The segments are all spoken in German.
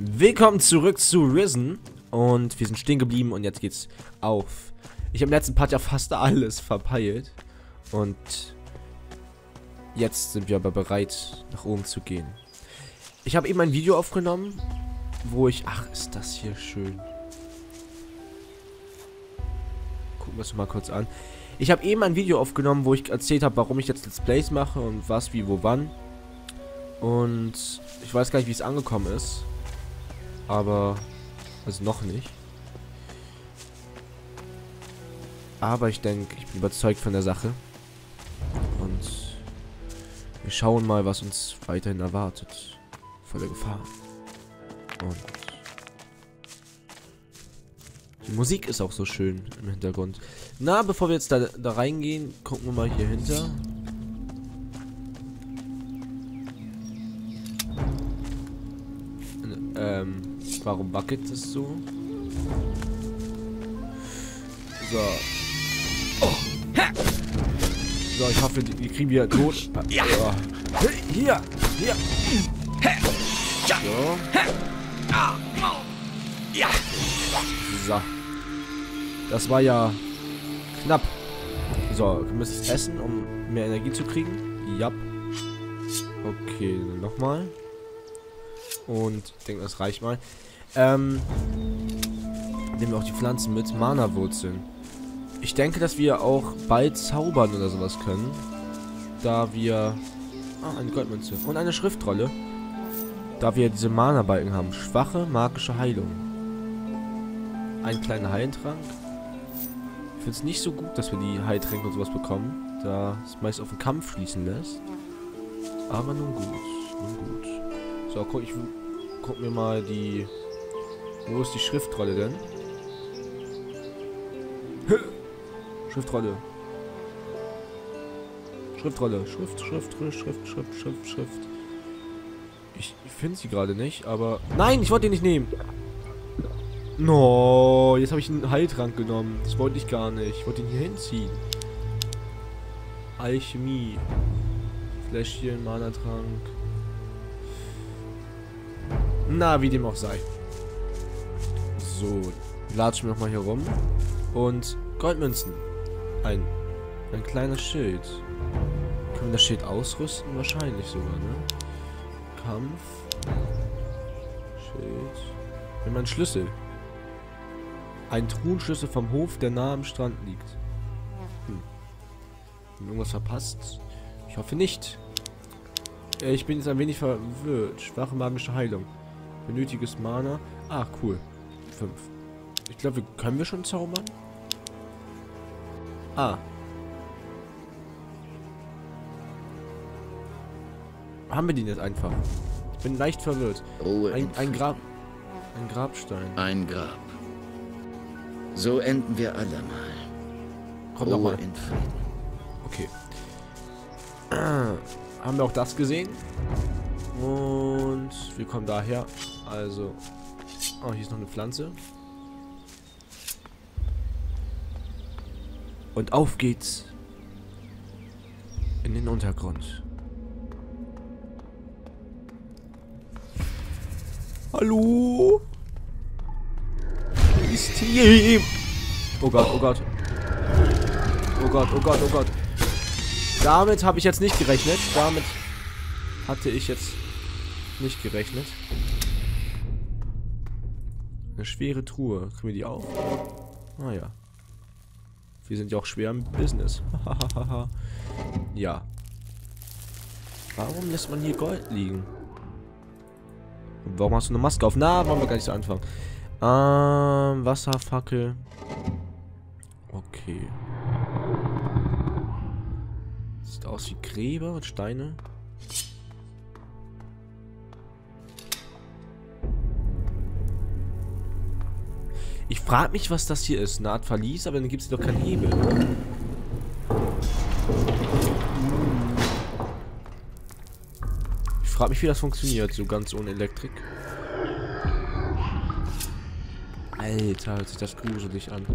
Willkommen zurück zu Risen. Und wir sind stehen geblieben und jetzt geht's auf. Ich habe im letzten Part ja fast alles verpeilt. Und jetzt sind wir aber bereit, nach oben zu gehen. Ich habe eben ein Video aufgenommen, wo ich... Ach, ist das hier schön. Gucken wir es mal kurz an. Ich habe eben ein Video aufgenommen, wo ich erzählt habe, warum ich jetzt Let's Plays mache und was, wie, wo, wann. Und ich weiß gar nicht, wie es angekommen ist. Aber, also noch nicht. Aber ich denke, ich bin überzeugt von der Sache. Und wir schauen mal, was uns weiterhin erwartet. Voller Gefahr. Und die Musik ist auch so schön im Hintergrund. Na, bevor wir jetzt da reingehen, gucken wir mal hier hinter. Warum wackelt es so? So. Oh. So, ich hoffe, die kriegen wir tot. Ja. Oh. Hier. So. So. Das war ja knapp. So, wir müssen es essen, um mehr Energie zu kriegen. Ja. Okay, nochmal. Und ich denke, das reicht mal. Nehmen wir auch die Pflanzen mit. Mana-Wurzeln. Ich denke, dass wir auch bald zaubern oder sowas können. Da wir... Ah, eine Goldmünze. Und eine Schriftrolle. Da wir diese Mana-Balken haben. Schwache magische Heilung. Ein kleiner Heiltrank. Ich finde es nicht so gut, dass wir die Heiltränke und sowas bekommen. Da es meist auf den Kampf schließen lässt. Aber nun gut. Nun gut. So, guck mir mal die... Wo ist die Schriftrolle denn? Schriftrolle. Schriftrolle. Schrift. Ich finde sie gerade nicht, aber... Nein, ich wollte die nicht nehmen. No, jetzt habe ich einen Heiltrank genommen. Das wollte ich gar nicht. Ich wollte ihn hier hinziehen. Alchemie. Fläschchen, Mana-Trank. Na, wie dem auch sei. So, latschen wir nochmal hier rum. Und Goldmünzen. Ein kleines Schild. Können wir das Schild ausrüsten? Wahrscheinlich sogar, ne? Kampf. Schild. Wir haben einen Schlüssel. Ein Truhenschlüssel vom Hof, der nahe am Strand liegt. Haben wir irgendwas verpasst? Ich hoffe nicht. Ich bin jetzt ein wenig verwirrt. Schwache magische Heilung. Benötiges Mana. Ah, cool. 5. Ich glaube, können wir schon zaubern? Ah. Haben wir den jetzt einfach? Ich bin leicht verwirrt. Ein Grabstein. Ein Grab. So enden wir alle mal. Komm doch mal. In Frieden. Okay. Haben wir auch das gesehen? Und wir kommen daher. Also. Oh, hier ist noch eine Pflanze. Und auf geht's. In den Untergrund. Hallo? Ist hier. Oh Gott, oh Gott. Oh Gott, oh Gott, oh Gott. Damit habe ich jetzt nicht gerechnet. Damit hatte ich jetzt nicht gerechnet. Eine schwere Truhe. Kriegen wir die auf? Ah ja. Wir sind ja auch schwer im Business. Ja. Warum lässt man hier Gold liegen? Und warum hast du eine Maske auf? Na, wollen wir gar nicht so anfangen. Wasserfackel. Okay. Sieht aus wie Gräber und Steine. Ich frage mich, was das hier ist. Eine Art Verlies, aber dann gibt es doch keinen Hebel. Ich frage mich, wie das funktioniert, so ganz ohne Elektrik. Alter, hört sich das gruselig an.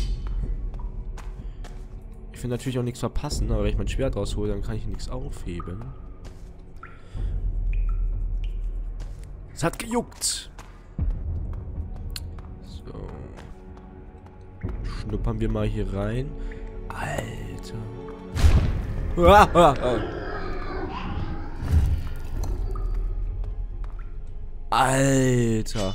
Ich will natürlich auch nichts verpassen, aber wenn ich mein Schwert raushole, dann kann ich nichts aufheben. Es hat gejuckt. Schnuppern wir mal hier rein. Alter. Ah, ah, ah. Alter.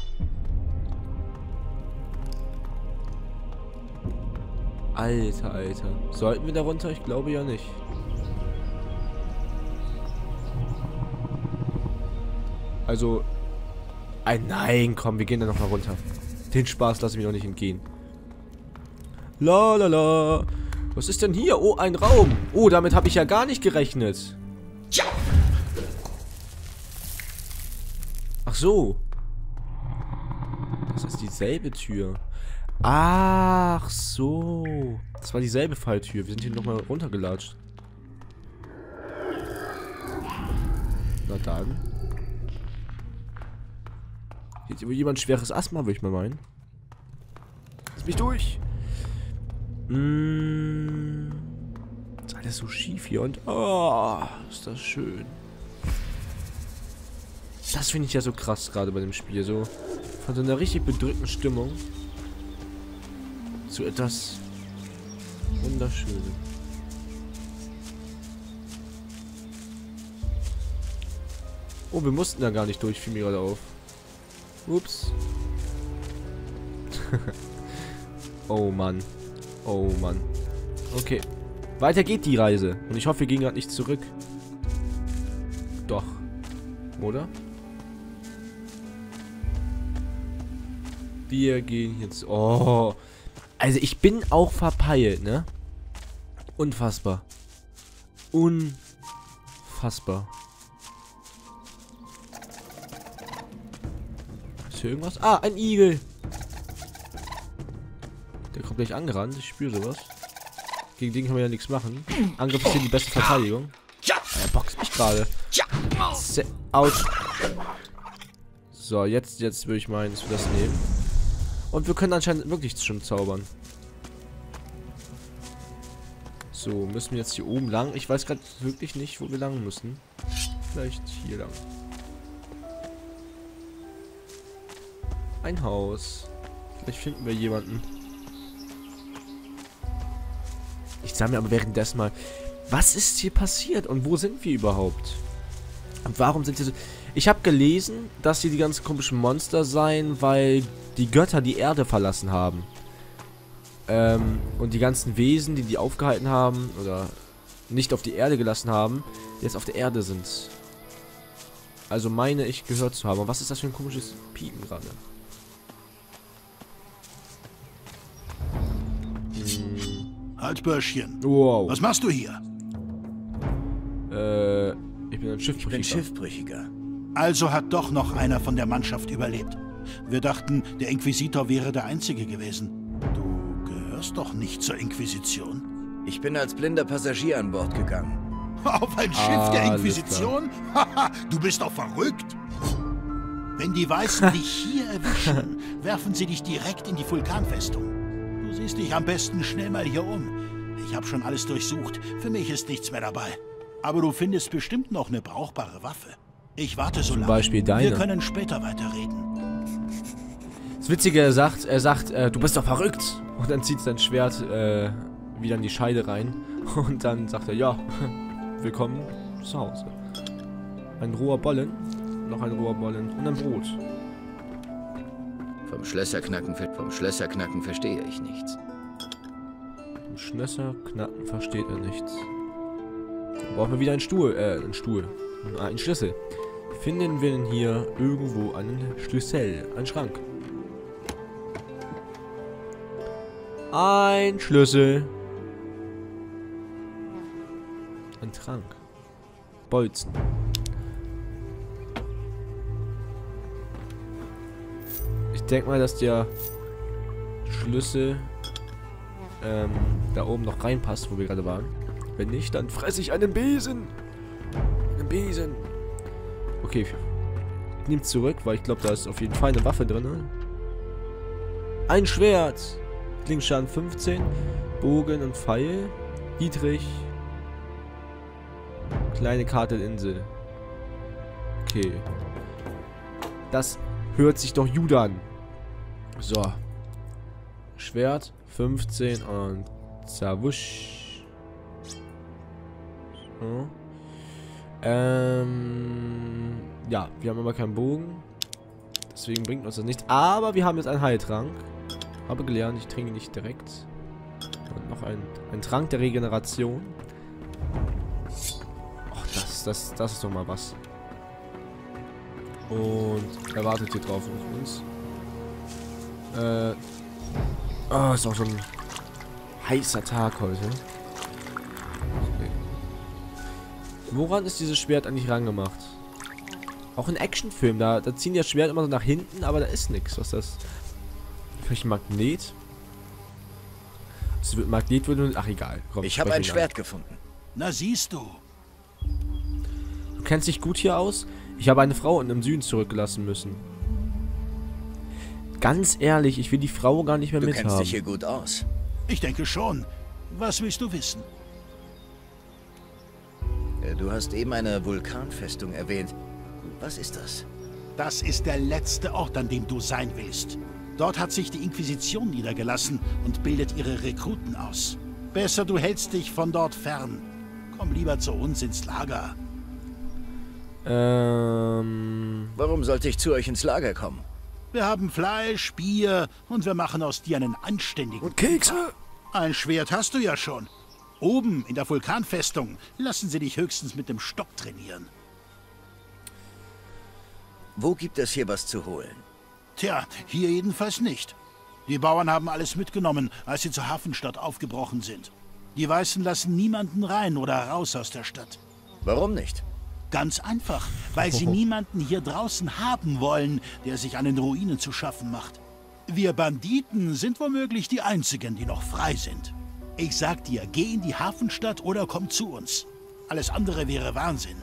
Alter. Sollten wir da runter? Ich glaube ja nicht. Also... Nein, komm, wir gehen da nochmal runter. Den Spaß lasse ich mir noch nicht entgehen. La. Was ist denn hier? Oh, ein Raum. Oh, damit habe ich ja gar nicht gerechnet. Ach so. Das ist dieselbe Tür. Ach so. Das war dieselbe Falltür. Wir sind hier nochmal runtergelatscht. Na dann. Hier ist jemand schweres Asthma, würde ich mal meinen. Lass mich durch. Ist alles so schief hier und... Oh, ist das schön. Das finde ich ja so krass gerade bei dem Spiel. So von so einer richtig bedrückten Stimmung zu etwas Wunderschönem. Oh, wir mussten da gar nicht durch, fiel mir gerade auf. Ups. Oh Mann. Oh Mann. Okay. Weiter geht die Reise. Und ich hoffe, wir gehen gerade nicht zurück. Doch. Oder? Wir gehen jetzt... Oh. Also ich bin auch verpeilt, ne? Unfassbar. Unfassbar. Ist hier irgendwas? Ah, ein Igel. Der kommt gleich angerannt. Ich spüre sowas. Gegen den können wir ja nichts machen. Angriff ist hier die beste Verteidigung. Er boxt mich gerade. Autsch. So, jetzt würde ich meinen, dass wir das nehmen. Und wir können anscheinend wirklich schon zaubern. So, müssen wir jetzt hier oben lang? Ich weiß gerade wirklich nicht, wo wir lang müssen. Vielleicht hier lang. Ein Haus. Vielleicht finden wir jemanden. Ich sage mir aber währenddessen mal, was ist hier passiert und wo sind wir überhaupt? Und warum sind hier so... Ich habe gelesen, dass hier die ganzen komischen Monster seien, weil die Götter die Erde verlassen haben. Und die ganzen Wesen, die aufgehalten haben oder nicht auf die Erde gelassen haben, die jetzt auf der Erde sind. Also meine ich gehört zu haben. Und was ist das für ein komisches Piepen gerade? Halt, Börschchen. Wow. Was machst du hier? Ich bin ein Schiffbrüchiger. Ich bin Schiffbrüchiger. Also hat doch noch einer von der Mannschaft überlebt. Wir dachten, der Inquisitor wäre der Einzige gewesen. Du gehörst doch nicht zur Inquisition. Ich bin als blinder Passagier an Bord gegangen. Auf ein Schiff der Alles Inquisition? Haha, du bist doch verrückt. Wenn die Weißen dich hier erwischen, werfen sie dich direkt in die Vulkanfestung. Du siehst dich am besten schnell mal hier um. Ich habe schon alles durchsucht. Für mich ist nichts mehr dabei. Aber du findest bestimmt noch eine brauchbare Waffe. Ich warte so lange. Zum Beispiel deine. Wir können später weiterreden. Das Witzige, er sagt, du bist doch verrückt. Und dann zieht sein Schwert wieder in die Scheide rein. Und dann sagt er, ja, willkommen zu Hause. Ein roher Bollen, noch ein roher Bollen und ein Brot. Vom Schlösserknacken verstehe ich nichts. Vom Schlösserknacken versteht er nichts. Dann brauchen wir wieder einen Stuhl. Einen Schlüssel. Finden wir denn hier irgendwo einen Schlüssel? Einen Schrank. Ein Schlüssel. Ein Trank. Bolzen. Ich denke mal, dass der Schlüssel da oben noch reinpasst, wo wir gerade waren. Wenn nicht, dann fresse ich einen Besen. Einen Besen. Okay. Ich nehme es zurück, weil ich glaube, da ist auf jeden Fall eine Waffe drin. Ein Schwert. Klingschaden 15. Bogen und Pfeil. Dietrich. Kleine Karte der Insel. Okay. Das hört sich doch gut an. So. Schwert. 15 und zawusch. So. Ja, wir haben aber keinen Bogen. Deswegen bringt uns das nichts. Aber wir haben jetzt einen Heiltrank. Habe gelernt, ich trinke nicht direkt. Und noch ein Trank der Regeneration. Ach, das ist doch mal was. Und er wartet hier drauf auf uns. Ist auch so ein heißer Tag heute. Okay. Woran ist dieses Schwert eigentlich rangemacht? Auch in Actionfilmen, da ziehen die das Schwert immer so nach hinten, aber da ist nichts. Was ist das? Vielleicht ein Magnet? Das Magnet würde... Ach, egal. Komm, ich habe ein Schwert gefunden. Na, siehst du. Du kennst dich gut hier aus? Ich habe eine Frau im Süden zurückgelassen müssen. Ganz ehrlich, ich will die Frau gar nicht mehr mithaben. Du kennst dich hier gut aus. Ich denke schon. Was willst du wissen? Du hast eben eine Vulkanfestung erwähnt. Was ist das? Das ist der letzte Ort, an dem du sein willst. Dort hat sich die Inquisition niedergelassen und bildet ihre Rekruten aus. Besser, du hältst dich von dort fern. Komm lieber zu uns ins Lager. Warum sollte ich zu euch ins Lager kommen? Wir haben Fleisch, Bier und wir machen aus dir einen anständigen... Und Kekse? Ein Schwert hast du ja schon. Oben in der Vulkanfestung lassen sie dich höchstens mit dem Stock trainieren. Wo gibt es hier was zu holen? Tja, hier jedenfalls nicht. Die Bauern haben alles mitgenommen, als sie zur Hafenstadt aufgebrochen sind. Die Weißen lassen niemanden rein oder raus aus der Stadt. Warum nicht? Ganz einfach, weil sie niemanden hier draußen haben wollen, der sich an den Ruinen zu schaffen macht. Wir Banditen sind womöglich die Einzigen, die noch frei sind. Ich sag dir, geh in die Hafenstadt oder komm zu uns. Alles andere wäre Wahnsinn.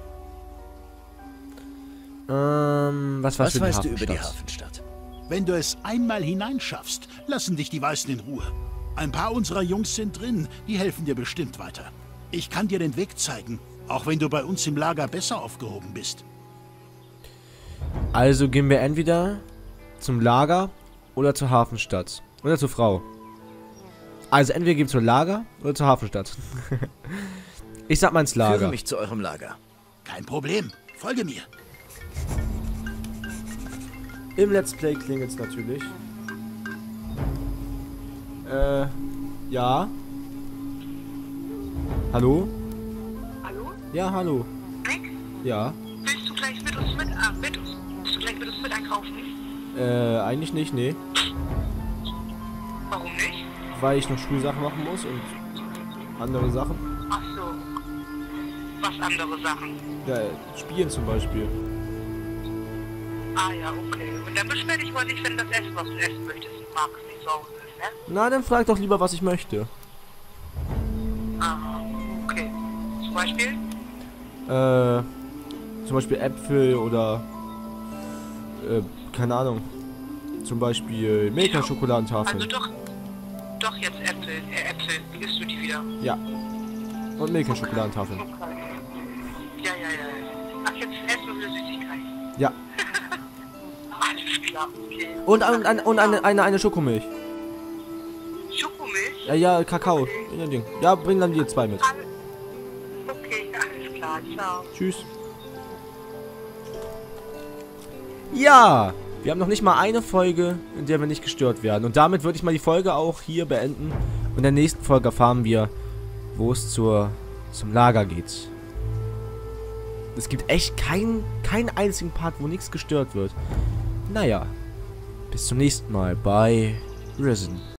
Was weißt du über die Hafenstadt? Wenn du es einmal hineinschaffst, lassen dich die Weißen in Ruhe. Ein paar unserer Jungs sind drin, die helfen dir bestimmt weiter. Ich kann dir den Weg zeigen, auch wenn du bei uns im Lager besser aufgehoben bist. Also gehen wir entweder zum Lager oder zur Hafenstadt. Oder zur Frau. Also entweder gehen wir zum Lager oder zur Hafenstadt. Ich sag mal ins Lager. Führe mich zu eurem Lager. Kein Problem, folge mir. Im Let's Play klingelt's natürlich. Ja. Hallo? Hallo? Ja, hallo. Nick? Ja. Willst du gleich mit uns Willst du gleich mit uns mit einkaufen? Eigentlich nicht, nee. Warum nicht? Weil ich noch Schulsachen machen muss und andere Sachen. Ach so. Was andere Sachen? Ja, spielen zum Beispiel. Ah ja, okay. Und dann beschwer dich mal nicht, wenn das Essen, was du essen möchtest, magst, nicht sauer ist, ne? Na, dann frag doch lieber, was ich möchte. Ah, okay. Zum Beispiel? Zum Beispiel Äpfel oder keine Ahnung. Zum Beispiel Milka-Schokoladentafeln. Also doch jetzt Äpfel. Wie isst du die wieder? Ja. Und Milka-Schokoladentafeln. Okay. Ja. Ach, jetzt Essen oder Süßigkeiten? Ja. Alles klar, okay. Und eine Schokomilch. Schokomilch? Ja, Kakao. Ja, Ding. Ja, bring dann die 2 mit. Okay, alles klar, ciao. Tschüss. Ja, wir haben noch nicht mal eine Folge, in der wir nicht gestört werden. Und damit würde ich mal die Folge auch hier beenden. Und in der nächsten Folge erfahren wir, wo es zum Lager geht. Es gibt echt keinen einzigen Part, wo nichts gestört wird. Naja, bis zum nächsten Mal bei Risen.